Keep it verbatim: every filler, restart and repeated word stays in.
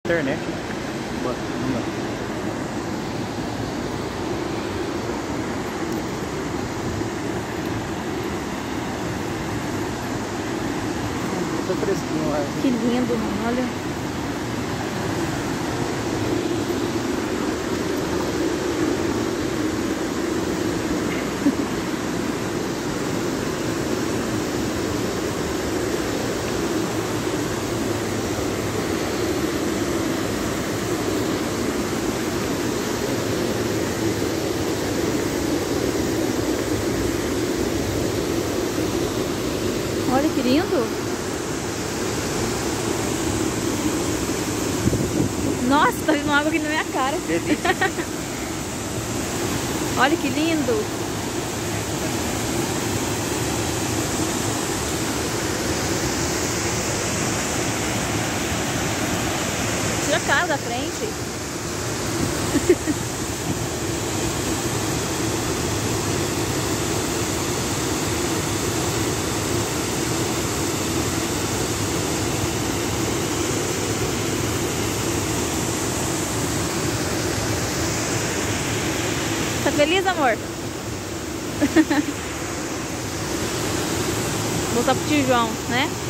Internet. Bota, não. Tá fresquinho lá. Que lindo, mano, olha. Olha que lindo. Nossa, tá vindo água aqui na minha cara. Olha que lindo. Tira a cara da frente. Tá feliz, amor? Voltar pro tio João, né?